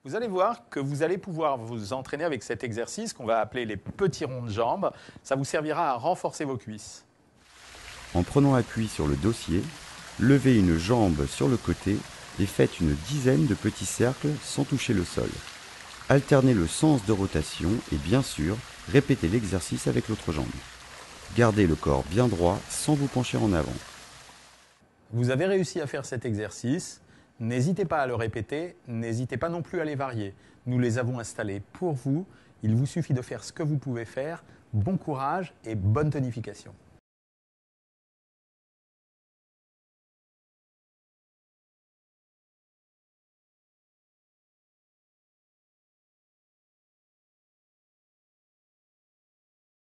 Vous allez voir que vous allez pouvoir vous entraîner avec cet exercice qu'on va appeler les petits ronds de jambes. Ça vous servira à renforcer vos cuisses. En prenant appui sur le dossier, levez une jambe sur le côté et faites une dizaine de petits cercles sans toucher le sol. Alternez le sens de rotation et bien sûr, répétez l'exercice avec l'autre jambe. Gardez le corps bien droit sans vous pencher en avant. Vous avez réussi à faire cet exercice. N'hésitez pas à le répéter, n'hésitez pas non plus à les varier. Nous les avons installés pour vous. Il vous suffit de faire ce que vous pouvez faire. Bon courage et bonne tonification.